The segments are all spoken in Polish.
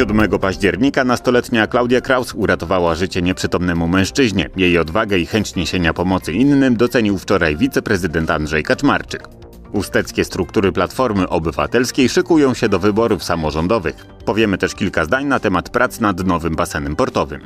7 października nastoletnia Klaudia Kraus uratowała życie nieprzytomnemu mężczyźnie. Jej odwagę i chęć niesienia pomocy innym docenił wczoraj wiceprezydent Andrzej Kaczmarczyk. Usteckie struktury Platformy Obywatelskiej szykują się do wyborów samorządowych. Powiemy też kilka zdań na temat prac nad nowym basenem portowym.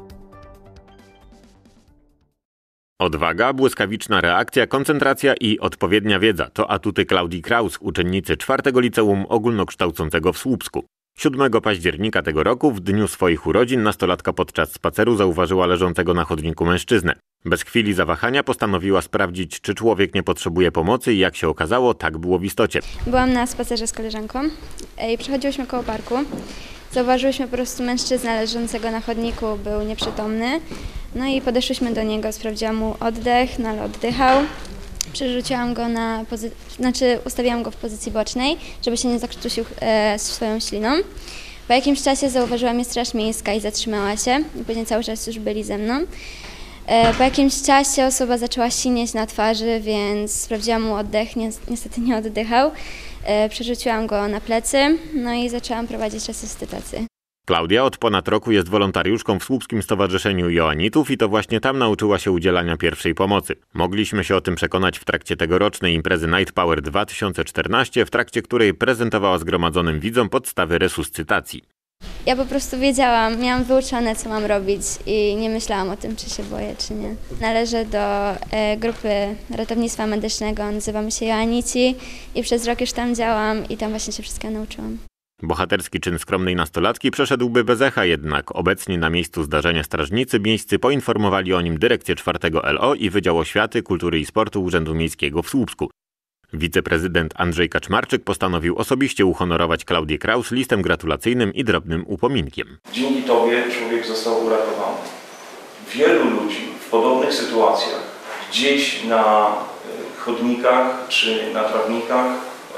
Odwaga, błyskawiczna reakcja, koncentracja i odpowiednia wiedza to atuty Klaudii Kraus, uczennicy 4. Liceum Ogólnokształcącego w Słupsku. 7 października tego roku, w dniu swoich urodzin, nastolatka podczas spaceru zauważyła leżącego na chodniku mężczyznę. Bez chwili zawahania postanowiła sprawdzić, czy człowiek nie potrzebuje pomocy i jak się okazało, tak było w istocie. Byłam na spacerze z koleżanką i przechodziłyśmy koło parku. Zauważyłyśmy po prostu mężczyznę leżącego na chodniku, był nieprzytomny. No i podeszłyśmy do niego, sprawdziłam mu oddech, no ale oddychał. Przerzuciłam go ustawiłam go w pozycji bocznej, żeby się nie zakrztusił swoją śliną. Po jakimś czasie zauważyła mnie straż miejska i zatrzymała się. I później cały czas już byli ze mną. Po jakimś czasie osoba zaczęła sinieć na twarzy, więc sprawdziłam mu oddech, niestety nie oddychał. Przerzuciłam go na plecy, no i zaczęłam prowadzić resuscytację. Klaudia od ponad roku jest wolontariuszką w Słupskim Stowarzyszeniu Joannitów i to właśnie tam nauczyła się udzielania pierwszej pomocy. Mogliśmy się o tym przekonać w trakcie tegorocznej imprezy Night Power 2014, w trakcie której prezentowała zgromadzonym widzom podstawy resuscytacji. Ja po prostu wiedziałam, miałam wyuczone, co mam robić i nie myślałam o tym, czy się boję, czy nie. Należę do grupy ratownictwa medycznego, nazywamy się Joannici i przez rok już tam działam i tam właśnie się wszystkiego nauczyłam. Bohaterski czyn skromnej nastolatki przeszedłby bez echa, jednak obecni na miejscu zdarzenia strażnicy miejscy poinformowali o nim dyrekcję 4. LO i Wydział Oświaty, Kultury i Sportu Urzędu Miejskiego w Słupsku. Wiceprezydent Andrzej Kaczmarczyk postanowił osobiście uhonorować Klaudię Kraus listem gratulacyjnym i drobnym upominkiem. Dzięki Tobie człowiek został uratowany. Wielu ludzi w podobnych sytuacjach, gdzieś na chodnikach czy na trawnikach,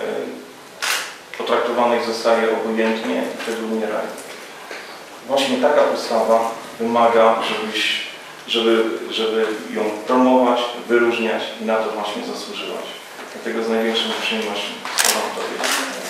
potraktowanych zostaje obojętnie i wtedy umierają. Właśnie taka postawa wymaga, żeby ją promować, wyróżniać i na to właśnie zasłużyłaś. Dlatego z największą przyjemnością składam Tobie.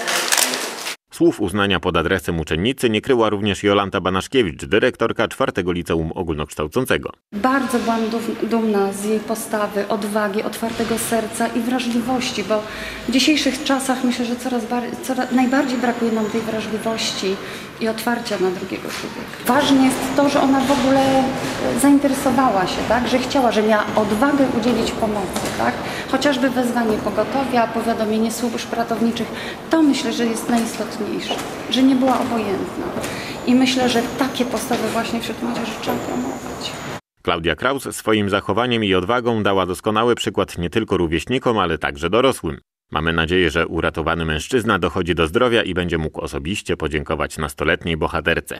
Słów uznania pod adresem uczennicy nie kryła również Jolanta Banaszkiewicz, dyrektorka 4. Liceum Ogólnokształcącego. Bardzo byłam dumna z jej postawy, odwagi, otwartego serca i wrażliwości, bo w dzisiejszych czasach myślę, że najbardziej brakuje nam tej wrażliwości i otwarcia na drugiego człowieka. Ważne jest to, że ona w ogóle zainteresowała się, tak? Że chciała, że miała odwagę udzielić pomocy, tak? Chociażby wezwanie pogotowia, powiadomienie służb ratowniczych, to myślę, że jest najistotniejsze, że nie była obojętna. I myślę, że takie postawy właśnie wśród młodzieży trzeba promować. Klaudia Kraus swoim zachowaniem i odwagą dała doskonały przykład nie tylko rówieśnikom, ale także dorosłym. Mamy nadzieję, że uratowany mężczyzna dochodzi do zdrowia i będzie mógł osobiście podziękować nastoletniej bohaterce.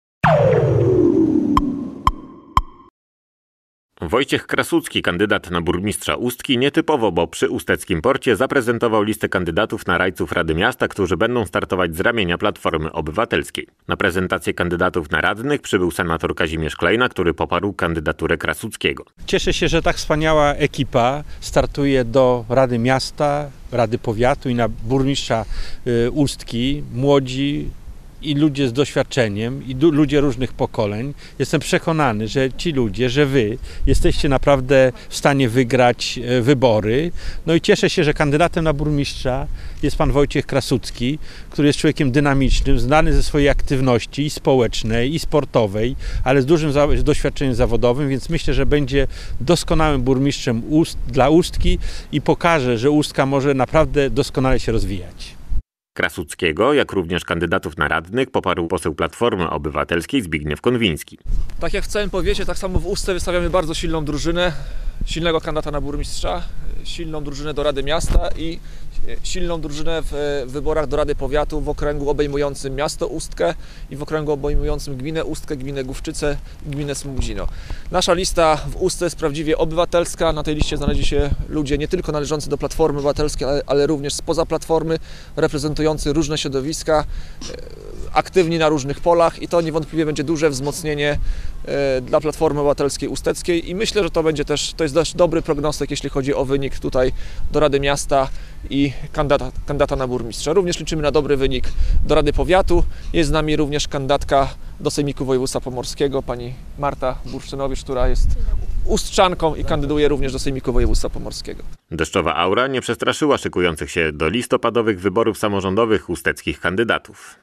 Wojciech Krasucki, kandydat na burmistrza Ustki, nietypowo, bo przy Usteckim Porcie zaprezentował listę kandydatów na radców Rady Miasta, którzy będą startować z ramienia Platformy Obywatelskiej. Na prezentację kandydatów na radnych przybył senator Kazimierz Klejna, który poparł kandydaturę Krasuckiego. Cieszę się, że tak wspaniała ekipa startuje do Rady Miasta, Rady Powiatu i na burmistrza Ustki. Młodzi i ludzie z doświadczeniem, i ludzie różnych pokoleń. Jestem przekonany, że ci ludzie, że wy jesteście naprawdę w stanie wygrać wybory. No i cieszę się, że kandydatem na burmistrza jest pan Wojciech Krasucki, który jest człowiekiem dynamicznym, znany ze swojej aktywności i społecznej, i sportowej, ale z dużym doświadczeniem zawodowym, więc myślę, że będzie doskonałym burmistrzem dla Ustki i pokaże, że Ustka może naprawdę doskonale się rozwijać. Krasuckiego, jak również kandydatów na radnych, poparł poseł Platformy Obywatelskiej Zbigniew Konwiński. Tak jak w całym powiecie, tak samo w Ustce wystawiamy bardzo silną drużynę, silnego kandydata na burmistrza, silną drużynę do Rady Miasta i silną drużynę w wyborach do Rady Powiatu w okręgu obejmującym miasto Ustkę i w okręgu obejmującym gminę Ustkę, gminę Główczyce i gminę Smugdzino. Nasza lista w Ustce jest prawdziwie obywatelska. Na tej liście znaleźli się ludzie nie tylko należący do Platformy Obywatelskiej, ale również spoza Platformy, reprezentujący różne środowiska, aktywni na różnych polach i to niewątpliwie będzie duże wzmocnienie dla Platformy Obywatelskiej Usteckiej i myślę, że to jest dość dobry prognostyk, jeśli chodzi o wynik tutaj do Rady Miasta i kandydata na burmistrza. Również liczymy na dobry wynik do Rady Powiatu. Jest z nami również kandydatka do Sejmiku Województwa Pomorskiego, pani Marta Bursztynowicz, która jest ustrzanką i kandyduje również do Sejmiku Województwa Pomorskiego. Deszczowa aura nie przestraszyła szykujących się do listopadowych wyborów samorządowych usteckich kandydatów.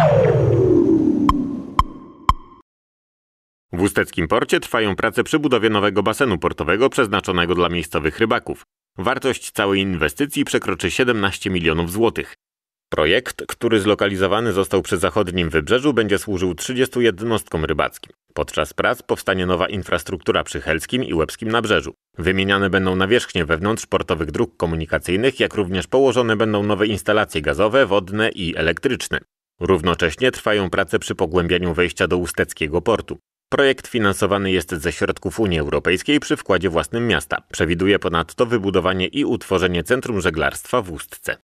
W Usteckim Porcie trwają prace przy budowie nowego basenu portowego przeznaczonego dla miejscowych rybaków. Wartość całej inwestycji przekroczy 17 milionów złotych. Projekt, który zlokalizowany został przy zachodnim wybrzeżu, będzie służył 30 jednostkom rybackim. Podczas prac powstanie nowa infrastruktura przy Helskim i Łebskim Nabrzeżu. Wymieniane będą nawierzchnie wewnątrz portowych dróg komunikacyjnych, jak również położone będą nowe instalacje gazowe, wodne i elektryczne. Równocześnie trwają prace przy pogłębianiu wejścia do Usteckiego Portu. Projekt finansowany jest ze środków Unii Europejskiej przy wkładzie własnym miasta. Przewiduje ponadto wybudowanie i utworzenie centrum żeglarstwa w Ustce.